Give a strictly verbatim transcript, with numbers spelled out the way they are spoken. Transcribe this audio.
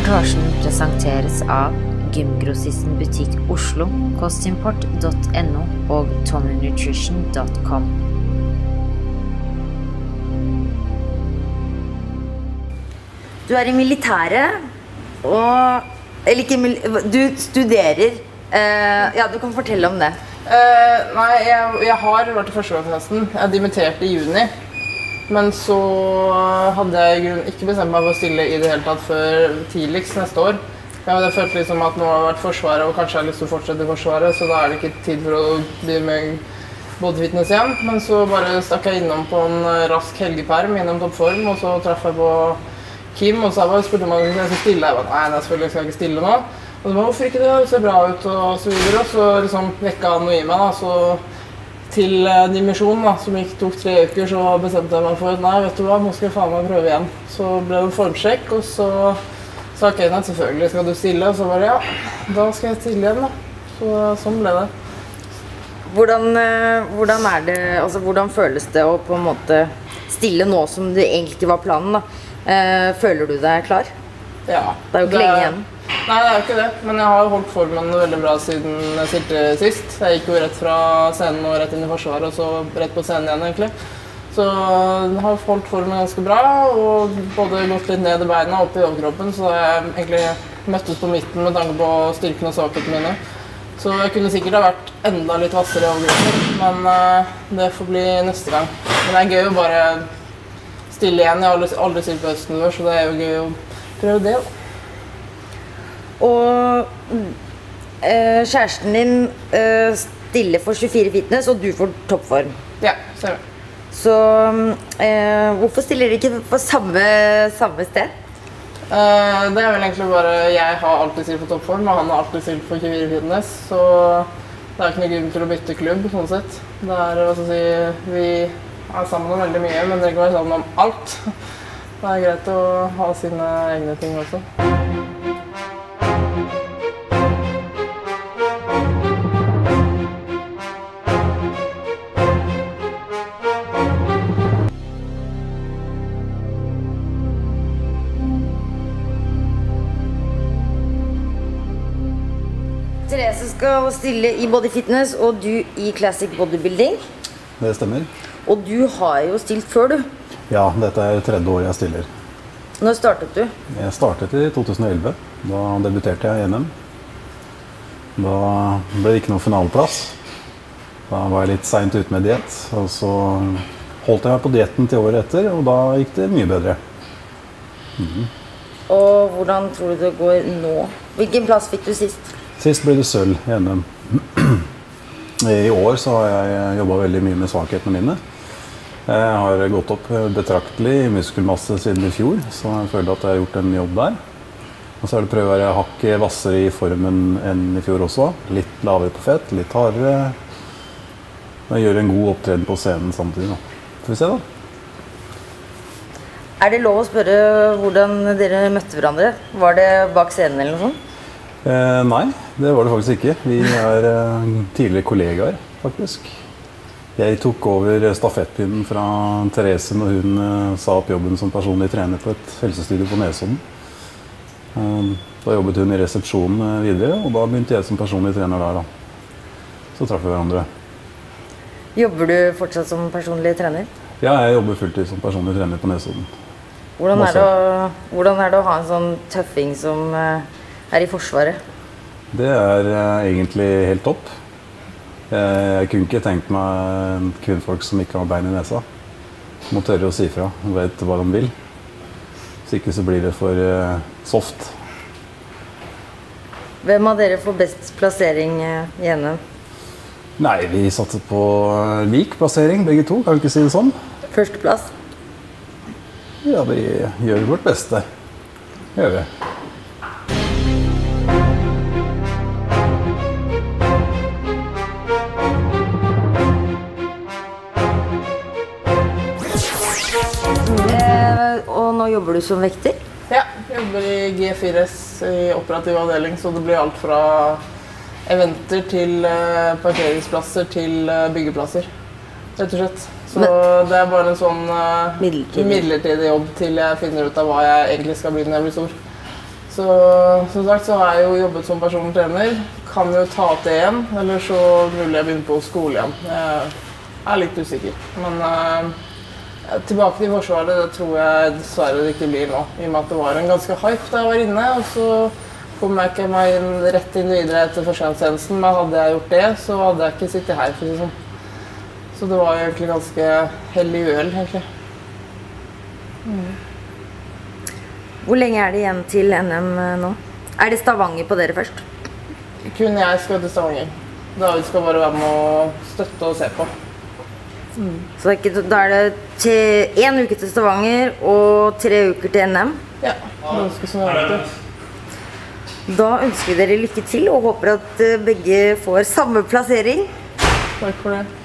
Reportasjen presenteres av Gymgrossisten butikk Oslo, kostimport punktum no og tommy nutrition punktum com. Du er i militæret, og eller ikke, du studerer. Uh, ja, du kan fortelle om det. Uh, nei, jeg, jeg har vært i førstegangstjenesten. Jeg dimitterte i juni. Men så hadde jeg i grunnen ikke bestemt meg for å stille i det hele tatt før tidligst neste år. Jeg hadde følt liksom at nå har jeg vært Forsvaret og kanskje jeg har lyst til å fortsette i Forsvaret, så da er det ikke tid for å bli med bodyfitness igjen. Men så bare stakk jeg innom på en rask helgeperm innom toppform, og så traff jeg på Kim, og så spurte man om jeg skulle stille. Jeg ba, nei, nei, selvfølgelig skal jeg ikke stille nå. Og så ba, hvorfor ikke det? Det ser bra ut og så videre. Og så liksom vekka han noe i meg da, så til dimisjonen da, som ikke tok tre uker, så bestemte jeg meg for at nei, vet du hva, nå skal jeg faen meg prøve igjen. Så ble det en formsjekk, og så sa Kenneth, selvfølgelig skal du stille, og så bare ja, da skal jeg stille igjen da. Så sånn ble det. Hvordan, hvordan er det, altså hvordan føles det å på en måte stille nå som det egentlig ikke var planen da? Føler du deg klar? Ja. Det er jo ikke det, lenge igjen. Nei, det er jo ikke det, men jeg har holdt formen veldig bra siden jeg stilte sist. Jeg gikk jo rett fra scenen og rett inn i Forsvaret, og så rett på scenen igjen egentlig. Så jeg har holdt formen ganske bra, og både gått litt ned i beina og opp i overkroppen, så jeg egentlig møttes på midten med tanke på styrken og svakheten mine. Så jeg kunne sikkert ha vært enda litt vassere i overkroppen, men uh, det får bli neste gang. Men det er gøy å bare stille igjen. Jeg har aldri, aldri stilt på høsten før, så det er jo gøy å prøve det da. Og øh, kjæresten din øh, stiller for tjuefire fitness, og du får toppform. Ja, ser du. Så øh, hvorfor stiller dere ikke på samme, samme sted? Uh, det er vel egentlig bare, jeg har alltid stilt for toppform, og han har alltid stilt for tjuefire fitness, så det er ikke noe grunn til å bytte klubb, sånn sett. Det er, hva skal jeg si, vi er sammen om veldig mye, men det kan være sammen om alt. Det er greit å ha sine egne ting også. Therese skal stille i bodyfitness, og du i classic bodybuilding. Det stemmer. Og du har jo stilt før, du. Ja, dette er tredje år jeg stiller. Når startet du? Jeg startet i to tusen og elleve. Da debuterte jeg i N M. Da ble det ikke noen finaleplass. Da var jeg litt sent ute med diett, og så holdt jeg meg på dietten til året etter, og da gikk det mye bedre. Mm. Og hvordan tror du det går nå? Hvilken plass fikk du sist? Sist ble det sølv i N M. I år så har jeg jobbet veldig mye med svakhetene mine. Jeg har gått opp betraktelig i muskelmasse siden i fjor, så jeg føler at jeg har gjort en jobb der. Og så er det prøve å være hakket vassere i formen enn i fjor også. Litt lavere på fett, litt hardere. Jeg gjør en god opptreden på scenen samtidig. Får vi se da. Er det lov å spørre hvordan dere møtte hverandre? Var det bak scenen eller noe sånt? Eh, nei, det var det faktisk ikke. Vi er eh, tidligere kollegaer, faktisk. Jeg tok over stafettpinnen fra Therese når hun eh, sa opp jobben som personlig trener på et helsestudio på Nesodden. Eh, da jobbet hun i resepsjonen eh, videre, og da begynte jeg som personlig trener der. Da. Så traff vi hverandre. Jobber du fortsatt som personlig trener? Ja, jeg jobber fulltid som personlig trener på Nesodden. Hvordan er, det å, hvordan er det å ha en sånn tøffing som eh, er i Forsvaret? Det er uh, egentlig helt topp. Jeg, jeg kunne ikke tenkt meg kvinnfolk som ikke har bein i nesa. Må tørre å si fra, vet hva de vil. Hvis ikke så blir det for uh, soft. Hvem av dere får best plassering uh, i N M? Nei, vi satte på uh, lik plassering, begge to, kan vi ikke si det sånn? Førsteplass? Ja, vi gjør vårt beste. Gjør vi. Og nå jobber du som vekter? Ja, jeg jobber i G fire S i operativ avdeling, så det blir alt fra eventer til uh, parkeringsplasser til uh, byggeplasser, rett og slett. Så Men, det er bare en sånn uh, midlertidig. midlertidig jobb til jeg finner ut av hva jeg egentlig skal bli når jeg blir stor. Så som sagt så har jeg jo jobbet som personlig trener. Kan jo ta opp det igjen, eller så mulig jeg begynner på skole igjen. Jeg er litt usikker. Men uh, tilbake til Forsvaret, det tror jeg dessverre det ikke blir nå. I og med at det var en ganske hype da jeg var inne, og så kom jeg ikke meg inn, rett inn videre etter førstegangstjenesten. Men hadde jeg gjort det, så hadde jeg ikke sittet her, for å si sånn. Så det var jo egentlig ganske hell i uhell, egentlig. Mm. Hvor lenge er det igjen til N M nå? Er det Stavanger på dere først? Kun jeg skal til Stavanger. David skal bare være med å støtte og se på. Mm. Så det er ikke, da er det til en uke til Stavanger og tre uker til N M? Ja, ganske som jeg vet. Da ønsker vi dere lykke til og håper at begge får samme plassering. Takk for det.